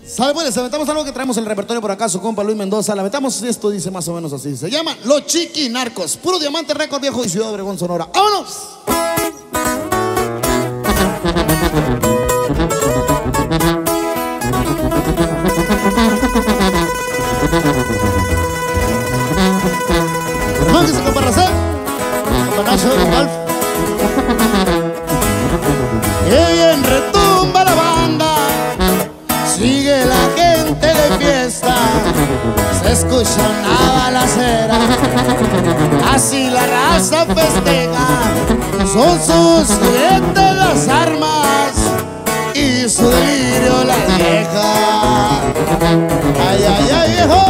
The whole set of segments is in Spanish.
¿Sabe? Pues les aventamos algo que traemos en el repertorio por acá, su compa Luis Mendoza. Le aventamos esto, dice más o menos así. Se llama Los Chiquinarcos. Puro Diamante Record, viejo, y Ciudad Obregón, Sonora. ¡Vámonos! Hermano, que se compa Raza. Compa Nacho, Alf. ¡Qué bien retumba la banda! Sigue la gente de fiesta, se escucha una balacera, así la raza festeja. Son sus juguetes las armas y su delirio la vieja. ¡Ay, ay, ay, viejo!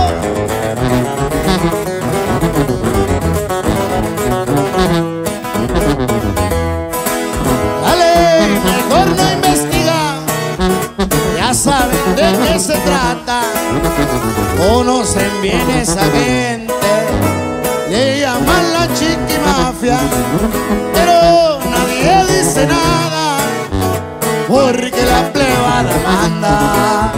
Dale, mejor no investiga, ya saben de qué se trata. Conocen bien esa gente, le llaman la chiquimafia, pero nadie dice nada porque la plebada manda.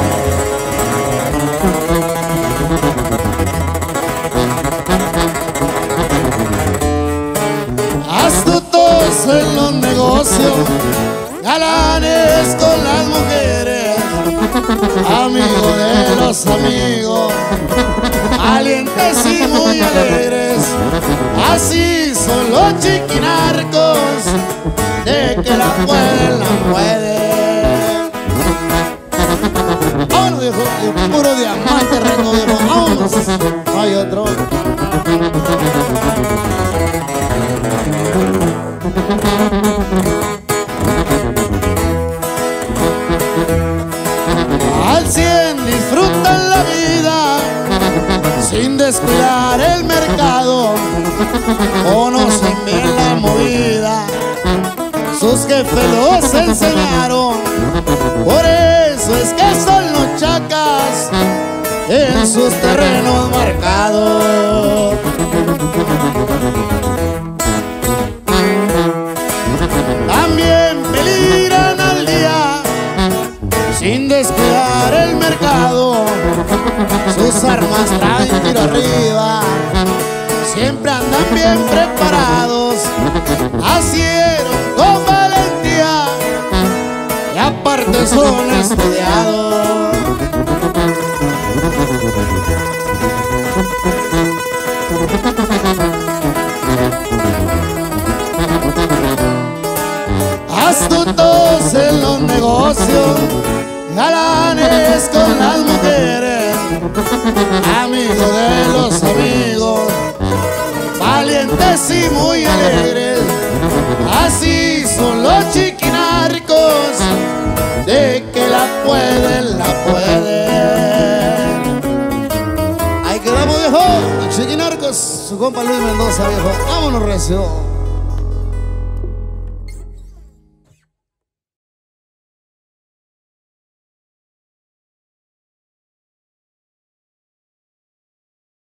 Astutos en los negocios, galanes con las mujeres, amigos de los amigos, valientes y muy alegres. Así son los chiquinarcos, de que la pueden, la pueden. Vámonos, viejo, el puro Diamante Record, viejo, vámonos. No hay otro. Al 100 disfrutan la vida sin descuidar el mercado. Conocen bien la movida, sus jefes los enseñaron. Por eso es que son los chacas en sus terrenos marcados. También peligran al día sin descuidar el mercado. Sus armas traen tiro arriba, siempre andan bien preparados. Nacieron con valentía y aparte son estudiados. Astutos en los negocios, galanes con las mujeres, amigos de los amigos, valientes y muy alegres. Así son los chiquinarcos, de que la pueden, la pueden. Ahí quedamos, viejo, los chiquinarcos, su compa Luis Mendoza, viejo. Vámonos, recio.